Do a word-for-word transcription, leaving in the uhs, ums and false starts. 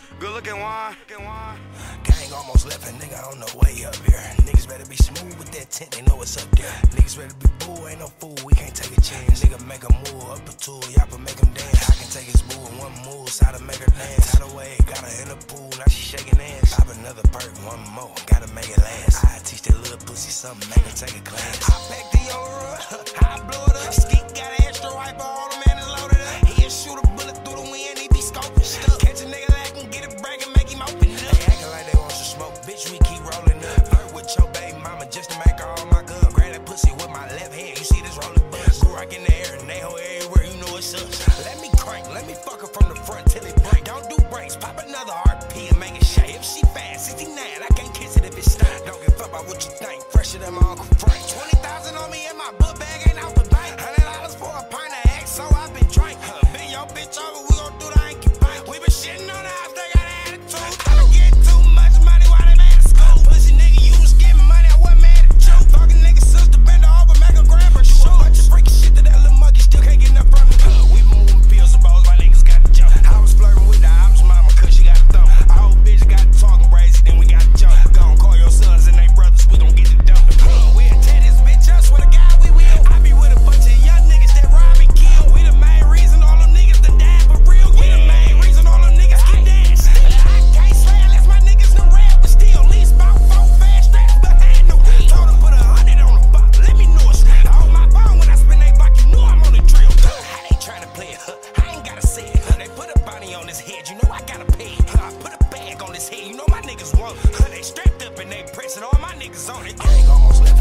Good looking one. Gang almost left a nigga on the way up here. Niggas better be smooth with that tent, they know what's up there. Niggas better be bull, ain't no fool, we can't take a chance. Nigga make a move up a tool, y'all can make him dance. I can take his boo in one move, so how to make her dance. Out the way, got her in the pool, now she shaking ass. Pop another perk, one more, gotta make it last. I teach that little pussy something, make her take a class. I pack the Aura, I blow it up. Skeet got an extra wiper, all the man is loaded up. He'll shoot a bullet through the wind, he be scoping stuff. Catch a nigga lacking, get a break and make him open up. They acting like they want some smoke, bitch, we keep rolling up. Flirt with your baby mama just to make her all my good. Grab that pussy with my left hand, you see this rolling buzz. Go rock in the air and they hoe everywhere, you know it's us. Let me crank, let me fuck her from the front till it break. Don't do brakes, pop another R P and make it shake. If she fast, sixty-nine, I can't kiss it if it's stank. Don't give a fuck about what you think, fresher than my Uncle Frank. twenty thousand on me in my book bag, ain't out the bank. one hundred dollars for a pint of X, so I've been drinking. Huh, bend your bitch over, we gon' do the hanky panky. We been shitting on the house, they got an attitude. I get too much money while they mad at school. Pussy nigga, you was getting money, I wasn't mad at you. Fucking nigga sister, bend her over, make her grab her shoe. A bunch of freaky shit that that little monkey still can't get enough from me. Huh, we been moving pills and balls, my niggas got the jump. I was flirting with the ops mama, cause she got a thumb. Our old bitch got talking crazy, then we got to jump. Gon' call your sons and they brothers, we gon' get it done. Huh, we'll tear this bitch up, swear to God we will. I be with a bunch of young niggas that rob and kill. We the main reason all them niggas done died for real. We the main reason all them niggas get danced. I can't slay unless my niggas done red, but still least about four fast straps behind the wheel. Told them put a hundred on the box, let me know it's real. I hold my phone when I spin they block, you know I'm on the drill. How they tryna play it, huh? I ain't gotta say it, huh? They put a bounty on his head, you know I gotta pay it, huh? I put a bag on his head, you know my niggas want it, huh? They strapped up and they pressing all my niggas on it. Gang almost left